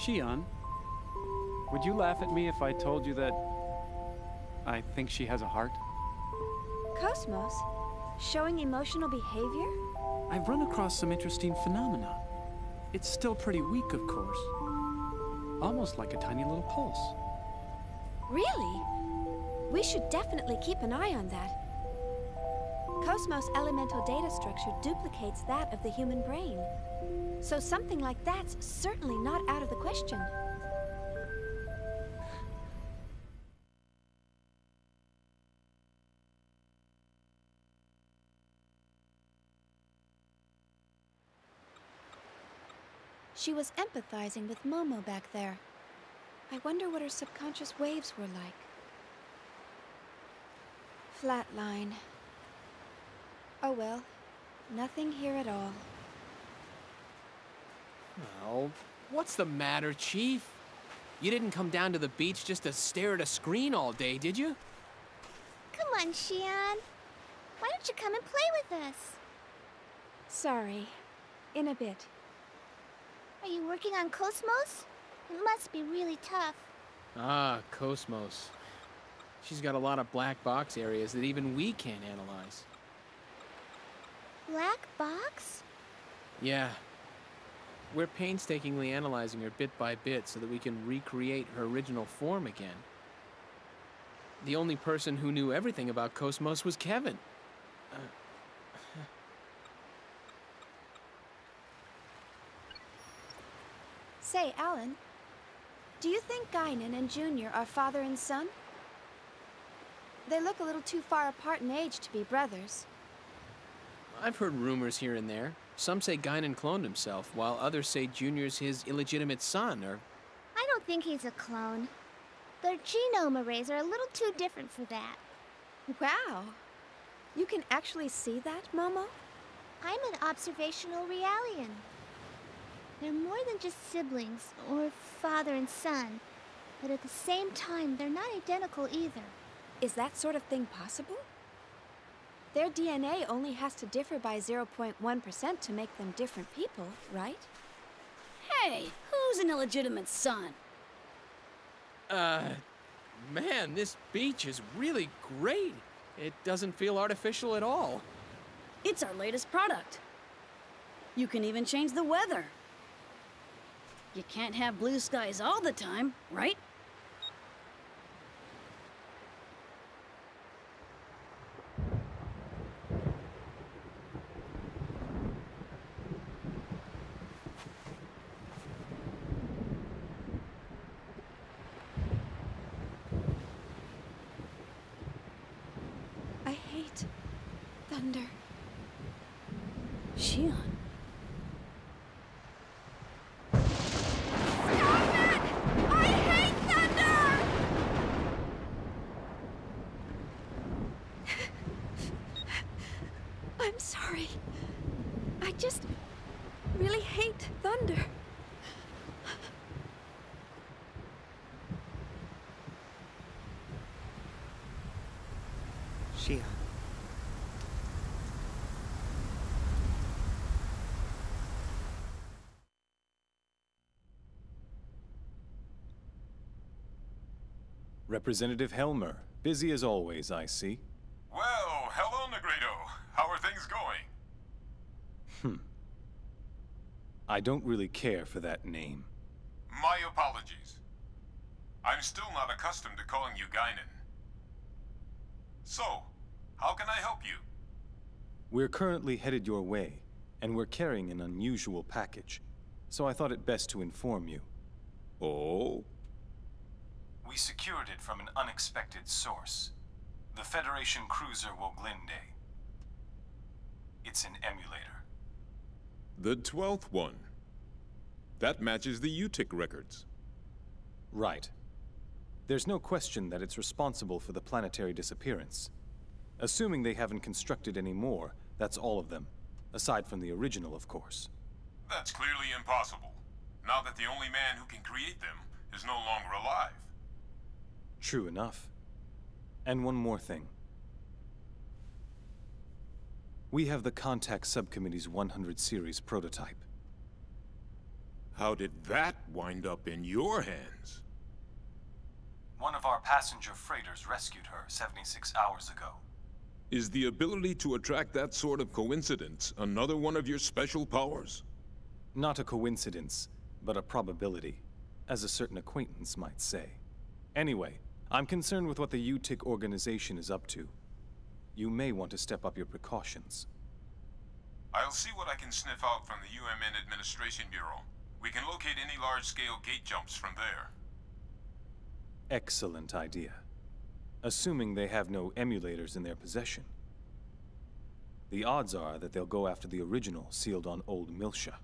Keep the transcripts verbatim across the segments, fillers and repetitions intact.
Shion, would you laugh at me if I told you that I think she has a heart? Cosmos? Showing emotional behavior? I've run across some interesting phenomena. It's still pretty weak, of course. Almost like a tiny little pulse. Really? We should definitely keep an eye on that. Cosmos' elemental data structure duplicates that of the human brain. So something like that's certainly not out of the question. She was empathizing with Momo back there. I wonder what her subconscious waves were like. Flatline. Oh well, nothing here at all. Well, what's the matter, Chief? You didn't come down to the beach just to stare at a screen all day, did you? Come on, Shion. Why don't you come and play with us? Sorry. In a bit. Are you working on Cosmos? It must be really tough. Ah, Cosmos. She's got a lot of black box areas that even we can't analyze. Black box? Yeah. We're painstakingly analyzing her bit by bit so that we can recreate her original form again. The only person who knew everything about Cosmos was Kevin. Uh, Say, Alan, do you think Guinan and Junior are father and son? They look a little too far apart in age to be brothers. I've heard rumors here and there. Some say Guinan cloned himself, while others say Junior's his illegitimate son, or... I don't think he's a clone. Their genome arrays are a little too different for that. Wow. You can actually see that, Momo? I'm an observational Realian. They're more than just siblings, or father and son. But at the same time, they're not identical either. Is that sort of thing possible? Their D N A only has to differ by zero point one percent to make them different people, right? Hey, who's an illegitimate son? Uh, man, this beach is really great. It doesn't feel artificial at all. It's our latest product. You can even change the weather. You can't have blue skies all the time, right? I hate thunder. Shion. I'm sorry. I just really hate thunder. Shion. Representative Helmer, busy as always, I see. Well, hello, Negredo. How are things going? Hmm. I don't really care for that name. My apologies. I'm still not accustomed to calling you Guinan. So, how can I help you? We're currently headed your way, and we're carrying an unusual package. So I thought it best to inform you. Oh? We secured it from an unexpected source. The Federation cruiser Woglinde. It's an emulator. The twelfth one. That matches the U T I C records. Right. There's no question that it's responsible for the planetary disappearance. Assuming they haven't constructed any more, that's all of them. Aside from the original, of course. That's clearly impossible, now that the only man who can create them is no longer alive. True enough. And one more thing. We have the Contact Subcommittee's one hundred series prototype. How did that wind up in your hands? One of our passenger freighters rescued her seventy-six hours ago. Is the ability to attract that sort of coincidence another one of your special powers? Not a coincidence, but a probability, as a certain acquaintance might say. Anyway, I'm concerned with what the U T I C organization is up to. You may want to step up your precautions. I'll see what I can sniff out from the U M N Administration Bureau. We can locate any large-scale gate jumps from there. Excellent idea. Assuming they have no emulators in their possession. The odds are that they'll go after the original sealed on Old Miltia.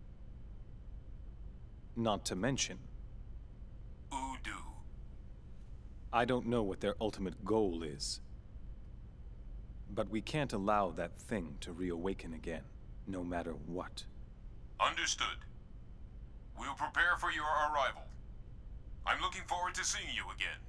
Not to mention... Udu. I don't know what their ultimate goal is. But we can't allow that thing to reawaken again, no matter what. Understood. We'll prepare for your arrival. I'm looking forward to seeing you again.